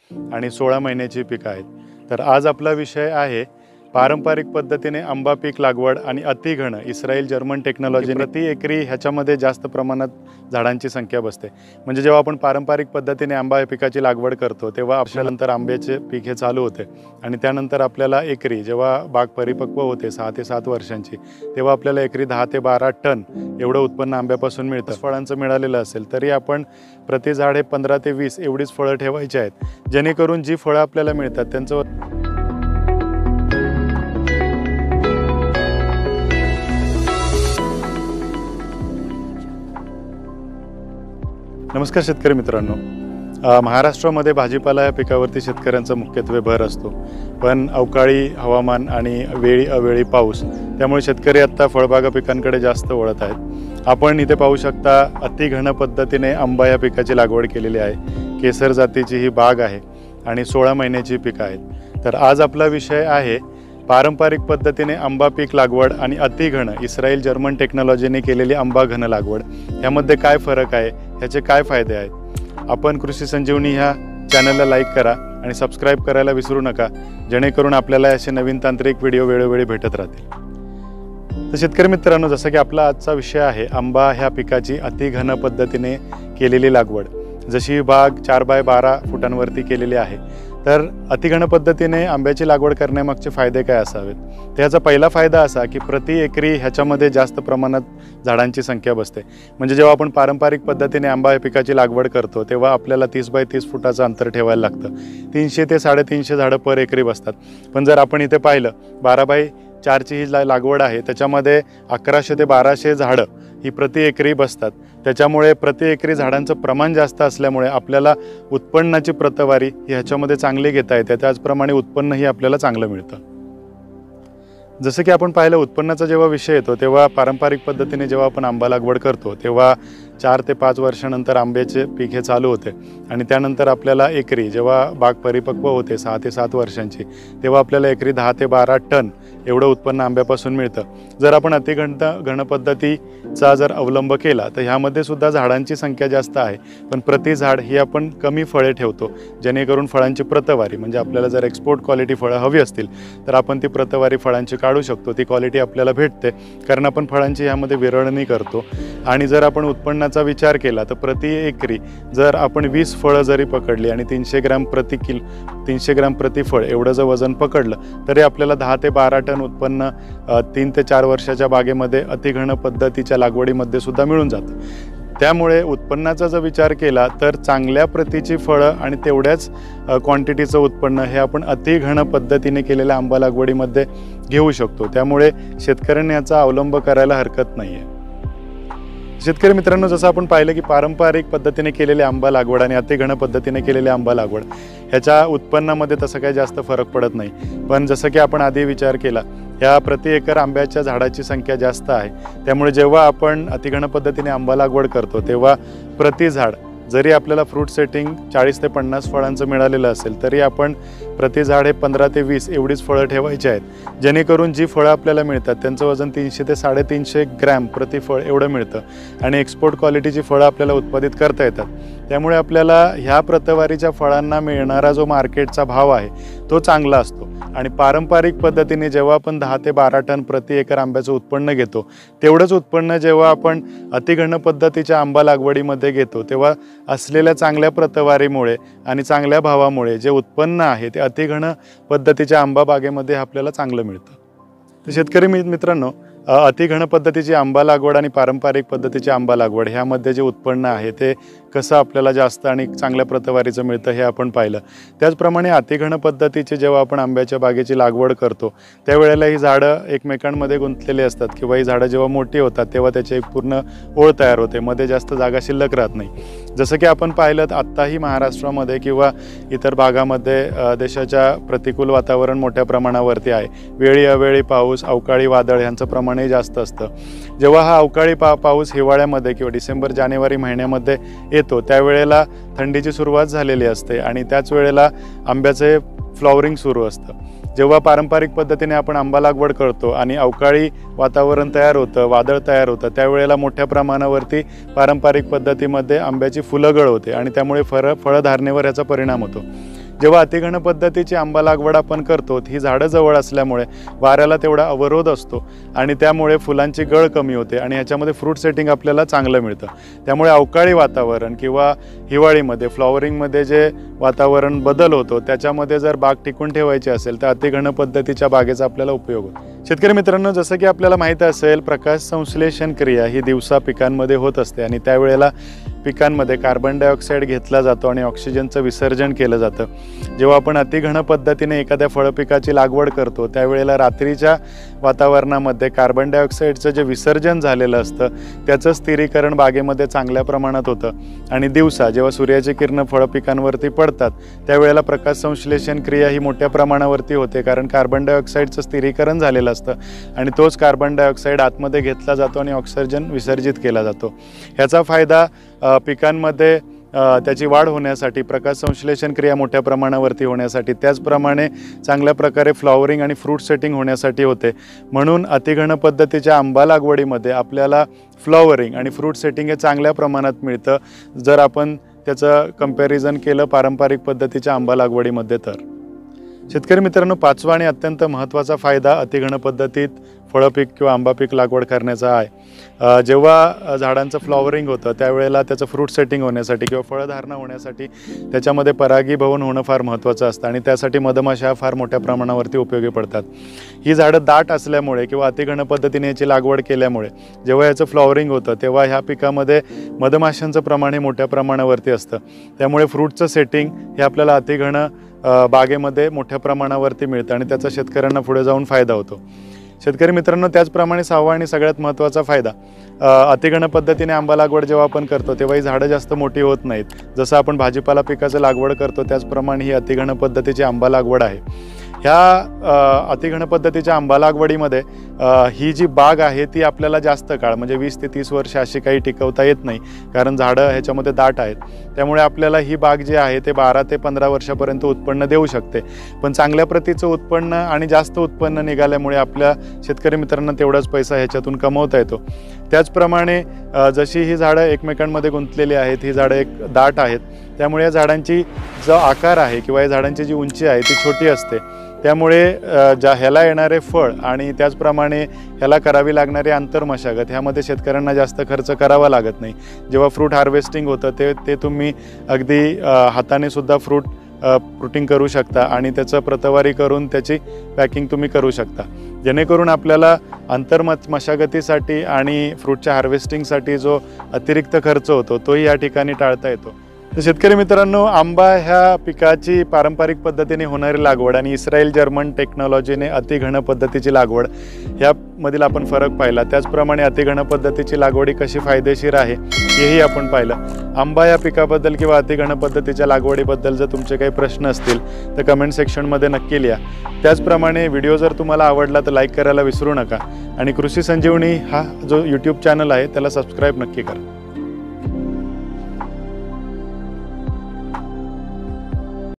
आणि 16 महिन्याची पिकं आहेत। तर आज आपला विषय आहे पारंपरिक पद्धतीने आंबा पीक लागवड आणि अतिघन इस्रायल जर्मन टेक्नॉलॉजी। प्रति एकरी ह्याच्यामध्ये जास्त प्रमाणात झाडांची संख्या बसते। म्हणजे जेव्हा आपण पारंपरिक पद्धतीने आंबा पिकाची लागवड करतो तेव्हा आपल्यानंतर आंब्याचे पीक हे चालू होते आणि त्यानंतर आपल्याला एकरी जेव्हा बाग परिपक्व होते 6 ते 7 वर्षांची तेव्हा आपल्याला एकरी 10 ते 12 टन एवढं उत्पन्न आंब्यापासून मिळतं। फळांचं मिळालेलं असेल तरी आपण प्रति झाड हे 15 ते 20 एवढीच फळं ठेवायची आहेत, जेणेकरून जी फळं आपल्याला मिळतात त्यांचं नमस्कार शेतकरी मित्रांनो, महाराष्ट्रामध्ये भाजीपाला या पिकावरती शेतकऱ्यांचा मुख्यत्वे भर असतो, पण अवकाळी हवामान आणि वेळी अवेळी पाऊस त्यामुळे शेतकरी आता फळबागा पिकांकडे जास्त वळत आहेत। आपण इथे पाहू शकता अतिघन पद्धतीने आंबा या पिकाची लागवड केलेली आहे। केसर जातीची ही बाग आहे आणि 16 महिन्याची पिकं आहेत। तर आज आपला विषय आहे पारंपरिक पद्धतीने आंबा पीक लागवड आणि अतिघन इस्रायल जर्मन टेक्नॉलॉजीने केलेली आंबा घन लागवड। यामध्ये काय फरक आहे, ह्याचे काय फायदे आहेत। आपण कृषी संजीवनी ह्या चॅनलला लाईक करा आणि सबस्क्राईब करायला विसरू नका, जेणेकरून आपल्याला असे नवीन तांत्रिक व्हिडिओ वेळोवेळी भेटत राहतील। तर शेतकरी मित्रांनो, जसं की आपला आजचा विषय आहे आंबा ह्या पिकाची अतिघन पद्धतीने केलेली लागवड। जशी ही बाग 4 बाय 12 फुटांवरती केलेली आहे, तर अतिघन पद्धतीने आंब्याची लागवड करण्यामागचे फायदे काय असावेत। त्याचा पहिला फायदा असा की प्रति एकरी ह्याच्यामध्ये जास्त प्रमाणात झाडांची संख्या बसते। म्हणजे जेव्हा आपण पारंपरिक पद्धतीने आंबा या पिकाची लागवड करतो तेव्हा आपल्याला 30 बाय 30 फुटाचं अंतर ठेवायला लागतं। 300 ते 350 झाडं पर एकरी बसतात। पण जर आपण इथे पाहिलं 12 बाय 4ची ही लागवड आहे, त्याच्यामध्ये 1100 ते 1200 झाडं ही प्रति एकरी बसतात। त्याच्यामुळे प्रति एकरी झाडांचं प्रमाण जास्त असल्यामुळे आपल्याला उत्पन्नाची प्रतवारी ही ह्याच्यामध्ये चांगली घेता येते, त्याचप्रमाणे उत्पन्नही आपल्याला चांगलं मिळतं। जसं की आपण पाहिलं उत्पन्नाचा जेव्हा विषय येतो तेव्हा पारंपरिक पद्धतीने जेव्हा आपण आंबा लागवड करतो तेव्हा 4 ते 5 वर्षानंतर आंब्याचे पीक हे चालू होते आणि त्यानंतर आपल्याला एकरी जेव्हा बाग परिपक्व होते 6 ते 7 वर्षांची तेव्हा आपल्याला एकरी 10 ते 12 टन एवढं उत्पन्न आंब्यापासून मिळतं। जर आपण घन पद्धतीचा जर अवलंब केला तर ह्यामध्ये सुद्धा झाडांची संख्या जास्त आहे, पण प्रति झाड ही आपण कमी फळे ठेवतो, जेणेकरून फळांची प्रतवारी म्हणजे आपल्याला जर एक्सपोर्ट क्वालिटी फळं हवी असतील तर आपण ती प्रतवारी फळांची काढू शकतो। ती क्वालिटी आपल्याला भेटते कारण आपण फळांची ह्यामध्ये विरळणी करतो। आणि जर आपण उत्पन्नाचा विचार केला तर प्रति एकरी जर आपण 20 फळं जरी पकडली आणि 300 ग्रॅम प्रति फळ एवढं जर वजन पकडलं तरी आपल्याला 10 ते 12 टन उत्पन्न 3 ते 4 वर्षाच्या बागेमध्ये अतिघन पद्धतीच्या लागवडीमध्ये सुद्धा मिळून जातं। त्यामुळे उत्पन्नाचा जर विचार केला तर चांगल्या प्रतीची फळं आणि तेवढ्याच क्वांटिटीचं उत्पन्न हे आपण अतिघन पद्धतीने केलेल्या आंबा लागवडीमध्ये घेऊ शकतो। त्यामुळे शेतकऱ्यांनी याचा अवलंब करायला हरकत नाही आहे। शेतकरी मित्रांनो, जसं आपण पाहिलं की पारंपरिक पद्धतीने केलेली आंबा लागवड आणि अतिघन पद्धतीने केलेली आंबा लागवड ह्याच्या उत्पन्नामध्ये तसं काही जास्त फरक पडत नाही। पण जसं की आपण आधी विचार केला ह्या प्रति एकर आंब्याच्या झाडाची संख्या जास्त आहे, त्यामुळे जेव्हा आपण अतिघन पद्धतीने आंबा लागवड करतो तेव्हा प्रति झाड जरी आपल्याला फ्रूट सेटिंग 40 ते 50 फळांचं मिळालेलं असेल तरी आपण प्रति झाड हे 15 ते 20 एवढीच फळं ठेवायची आहेत, जेणेकरून जी फळं आपल्याला मिळतात त्यांचं वजन 300 ते 350 ग्रॅम प्रति फळ एवढं मिळतं आणि एक्सपोर्ट क्वालिटीची फळं आपल्याला उत्पादित करता येतात। त्यामुळे आपल्याला ह्या प्रतवारीच्या फळांना मिळणारा जो मार्केटचा भाव आहे तो चांगला असतो। आणि पारंपरिक पद्धतीने जेव्हा आपण 10 ते 12 टन प्रति एकर आंब्याचं उत्पन्न घेतो तेवढंच उत्पन्न जेव्हा आपण अतिघन पद्धतीच्या आंबा लागवडीमध्ये घेतो तेव्हा असलेल्या चांगल्या प्रतवारीमुळे आणि चांगल्या भावामुळे जे उत्पन्न आहे ते अतिघन पद्धतीच्या आंबा बागेमध्ये आपल्याला चांगलं मिळतं। तर शेतकरी मित्रांनो, अतिघन पद्धतीची आंबा लागवड आणि पारंपरिक पद्धतीची आंबा लागवड ह्यामध्ये जे उत्पन्न आहे ते कसं आपल्याला जास्त आणि चांगल्या प्रतवारीचं मिळतं हे आपण पाहिलं। त्याचप्रमाणे अतिघन पद्धतीचे जेव्हा आपण आंब्याच्या बागेची लागवड करतो त्यावेळेला ही झाडं एकमेकांमध्ये गुंतलेली असतात किंवा ही झाडं जेव्हा मोठी होतात तेव्हा त्याची एक पूर्ण ओळ तयार होते, मध्ये जास्त जागा शिल्लक राहत नाही। जसं की आपण पाहिलं तर आत्ताही महाराष्ट्रामध्ये किंवा इतर भागामध्ये देशाच्या प्रतिकूल वातावरण मोठ्या प्रमाणावरती आहे। वेळी अवेळी पाऊस, अवकाळी वादळ यांचं प्रमाणही जास्त असतं। जेव्हा हा अवकाळी पाऊस हिवाळ्यामध्ये किंवा डिसेंबर जानेवारी महिन्यामध्ये येतो त्यावेळेला थंडीची सुरुवात झालेली असते आणि त्याच वेळेला आंब्याचे फ्लॉवरिंग सुरू असतं। जेव्हा पारंपरिक पद्धतीने आपण आंबा लागवड करतो आणि अवकाळी वातावरण तयार होतं, वादळ तयार होतं, त्यावेळेला मोठ्या प्रमाणावरती पारंपरिक पद्धतीमध्ये आंब्याची फुलं गळवते आणि त्यामुळे फळधारणेवर याचा परिणाम होतो। जेव्हा अतिघन पद्धतीची आंबा लागवड आपण करतो, ही झाडं जवळ असल्यामुळे वाऱ्याला तेवढा अवरोध असतो आणि त्यामुळे फुलांची गळ कमी होते आणि ह्याच्यामध्ये फ्रूट सेटिंग आपल्याला चांगलं मिळतं। त्यामुळे अवकाळी वातावरण किंवा हिवाळीमध्ये फ्लॉवरिंगमध्ये जे वातावरण बदल होतो त्याच्यामध्ये जर बाग टिकून ठेवायची असेल तर अतिघन पद्धतीच्या बागेचा आपल्याला उपयोग होतो। शेतकरी मित्रांनो, जसं की आपल्याला माहिती असेल, प्रकाश संश्लेषण क्रिया ही दिवसा पिकांमध्ये होत असते आणि त्यावेळेला पिकांमध्ये कार्बन डायऑक्साईड घेतला जातो आणि ऑक्सिजनचं विसर्जन केलं जातं। जेव्हा आपण अतिघन पद्धतीने एखाद्या फळपिकाची लागवड करतो त्यावेळेला रात्रीच्या वातावरणामध्ये कार्बन डायऑक्साईडचं जे विसर्जन झालेलं असतं त्याचं स्थिरीकरण बागेमध्ये चांगल्या प्रमाणात होतं आणि दिवसा जेव्हा सूर्याची किरणं फळपिकांवरती पडतात त्यावेळेला प्रकाश संश्लेषण क्रिया ही मोठ्या प्रमाणावरती होते, कारण कार्बन डायऑक्साईडचं स्थिरीकरण झालेलं असतं आणि तोच कार्बन डायऑक्साईड आतमध्ये घेतला जातो आणि ऑक्सिजन विसर्जित केला जातो। ह्याचा फायदा पिकांमध्ये त्याची वाढ होण्यासाठी, प्रकाश संश्लेषण क्रिया मोठ्या प्रमाणावरती होण्यासाठी, त्याचप्रमाणे चांगल्या प्रकारे फ्लॉवरिंग आणि फ्रूट सेटिंग होण्यासाठी होते। म्हणून अतिघन पद्धतीच्या आंबा लागवडीमध्ये आपल्याला फ्लॉवरिंग आणि फ्रूट सेटिंग हे चांगल्या प्रमाणात मिळतं जर आपण त्याचं कंपॅरिझन केलं पारंपरिक पद्धतीच्या आंबा लागवडीमध्ये। तर शेतकरी मित्रांनो, पाचवा आणि अत्यंत महत्त्वाचा फायदा अतिघन पद्धतीत फळपीक किंवा आंबा पीक लागवड करण्याचा आहे। जेव्हा झाडांचं फ्लॉवरिंग होतं त्यावेळेला त्याचं फ्रूट सेटिंग होण्यासाठी किंवा फळधारणा होण्यासाठी त्याच्यामध्ये परागीभवन होणं फार महत्त्वाचं असतं आणि त्यासाठी मधमाशा फार मोठ्या प्रमाणावरती उपयोगी पडतात। ही झाडं दाट असल्यामुळे किंवा अतिघन पद्धतीने याची लागवड केल्यामुळे जेव्हा याचं फ्लॉवरिंग होतं तेव्हा ह्या पिकामध्ये मधमाशांचं प्रमाण हे मोठ्या प्रमाणावरती असतं। त्यामुळे फ्रूटचं सेटिंग हे आपल्याला अतिघन बागेमध्ये मोठ्या प्रमाणावरती मिळतं आणि त्याचा शेतकऱ्यांना पुढे जाऊन फायदा होतो। शेतकरी मित्रांनो, त्याचप्रमाणे सहावा आणि सगळ्यात महत्त्वाचा फायदा, अतिघन पद्धतीने आंबा लागवड जेव्हा आपण करतो तेव्हा ही झाडं जास्त मोठी होत नाहीत। जसं आपण भाजीपाला पिकाचं लागवड करतो त्याचप्रमाणे ही अतिघन पद्धतीची आंबा लागवड आहे। ह्या अतिघन पद्धतीच्या आंबा लागवडीमध्ये ही जी बाग आहे ती आपल्याला जास्त काळ म्हणजे 20 ते 30 वर्ष अशी काही टिकवता येत नाही, कारण झाडं ह्याच्यामध्ये दाट आहेत। त्यामुळे आपल्याला ही बाग जी आहे ते 12 ते 15 वर्षापर्यंत उत्पन्न देऊ शकते। पण चांगल्या प्रतीचं उत्पन्न आणि जास्त उत्पन्न निघाल्यामुळे आपल्या शेतकरी मित्रांना तेवढाच पैसा ह्याच्यातून कमवता येतो। त्याचप्रमाणे जशी ही झाडं एकमेकांमध्ये गुंतलेली आहेत, ही झाडं एक दाट आहेत, त्यामुळे या झाडांची जो आकार आहे किंवा या झाडांची जी उंची आहे ती छोटी असते। त्यामुळे ह्याला येणारे फळ आणि त्याचप्रमाणे ह्याला करावी लागणारी आंतरमशागत ह्यामध्ये शेतकऱ्यांना जास्त खर्च करावा लागत नाही। जेव्हा फ्रूट हार्वेस्टिंग होतं ते तुम्ही अगदी हाताने सुद्धा फ्रूटिंग करू शकता आणि त्याचं प्रतवारी करून त्याची पॅकिंग तुम्ही करू शकता, जेणेकरून आपल्याला मशागतीसाठी आणि फ्रूटच्या हार्वेस्टिंगसाठी जो अतिरिक्त खर्च होतो तोही या ठिकाणी टाळता येतो। तर शेतकरी मित्रांनो, आंबा ह्या पिकाची पारंपरिक पद्धतीने होणारी लागवड आणि इस्रायल जर्मन टेक्नॉलॉजीने अतिघन पद्धतीची लागवड ह्यामधील आपण फरक पाहिला। त्याचप्रमाणे अतिघन पद्धतीची लागवडी कशी फायदेशीर आहे हेही आपण पाहिलं। आंबा या पिकाबद्दल किंवा अतिघन पद्धतीच्या लागवडीबद्दल जर तुमचे काही प्रश्न असतील तर कमेंट सेक्शनमध्ये नक्की लिहा। त्याचप्रमाणे व्हिडिओ जर तुम्हाला आवडला तर लाईक करायला विसरू नका आणि कृषी संजीवनी हा जो यूट्यूब चॅनल आहे त्याला सबस्क्राईब नक्की करा।